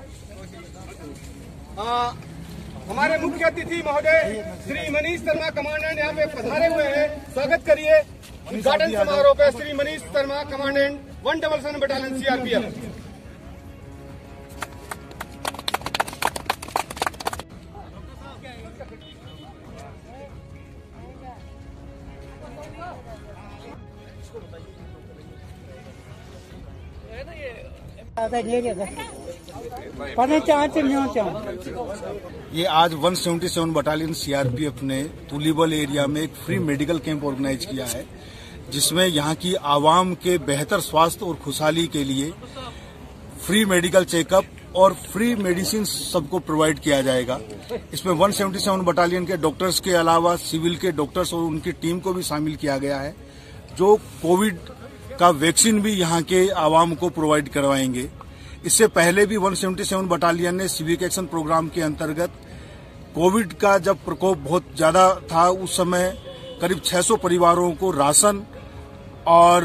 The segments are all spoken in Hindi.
हमारे मुख्य अतिथि महोदय श्री मनीष शर्मा कमांडेंट यहाँ पे पधारे हुए हैं। स्वागत करिए उद्घाटन समारोह पे Shri Manish Sharma commandant 177 battalion CRPF. ये आज 177 बटालियन सीआरपीएफ ने तुलीबल एरिया में एक फ्री मेडिकल कैंप ऑर्गेनाइज किया है, जिसमें यहाँ की आवाम के बेहतर स्वास्थ्य और खुशहाली के लिए फ्री मेडिकल चेकअप और फ्री मेडिसिन सबको प्रोवाइड किया जाएगा। इसमें 177 बटालियन के डॉक्टर्स के अलावा सिविल के डॉक्टर्स और उनकी टीम को भी शामिल किया गया है, जो कोविड का वैक्सीन भी यहाँ के आवाम को प्रोवाइड करवाएंगे। इससे पहले भी 177 बटालियन ने सिविक एक्शन प्रोग्राम के अंतर्गत कोविड का जब प्रकोप बहुत ज्यादा था, उस समय करीब 600 परिवारों को राशन और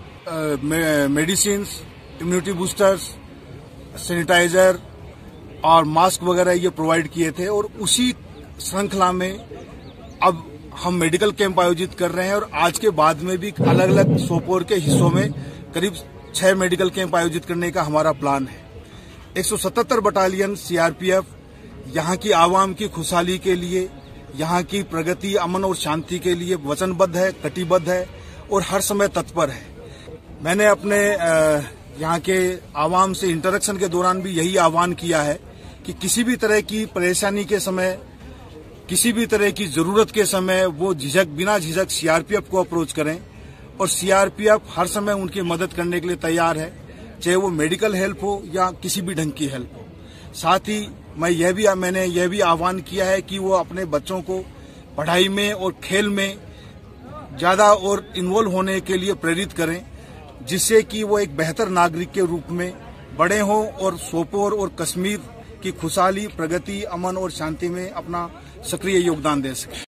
मेडिसिन, इम्यूनिटी बूस्टर्स, सैनिटाइजर और मास्क वगैरह ये प्रोवाइड किए थे। और उसी श्रृंखला में अब हम मेडिकल कैंप आयोजित कर रहे हैं और आज के बाद में भी अलग अलग सोपोर के हिस्सों में करीब 6 मेडिकल कैंप आयोजित करने का हमारा प्लान है। 177 बटालियन सीआरपीएफ यहाँ की आवाम की खुशहाली के लिए, यहाँ की प्रगति, अमन और शांति के लिए वचनबद्ध है, कटिबद्ध है और हर समय तत्पर है। मैंने अपने यहाँ के आवाम से इंटरेक्शन के दौरान भी यही आह्वान किया है कि किसी भी तरह की परेशानी के समय, किसी भी तरह की जरूरत के समय वो बिना झिझक सीआरपीएफ को अप्रोच करें और सीआरपीएफ हर समय उनकी मदद करने के लिए तैयार है, चाहे वो मेडिकल हेल्प हो या किसी भी ढंग की हेल्प हो। साथ ही मैंने यह भी आह्वान किया है कि वो अपने बच्चों को पढ़ाई में और खेल में ज्यादा और इन्वॉल्व होने के लिए प्रेरित करें, जिससे कि वो एक बेहतर नागरिक के रूप में बड़े हों और सोपोर और कश्मीर की खुशहाली, प्रगति, अमन और शांति में अपना सक्रिय योगदान दे सकें।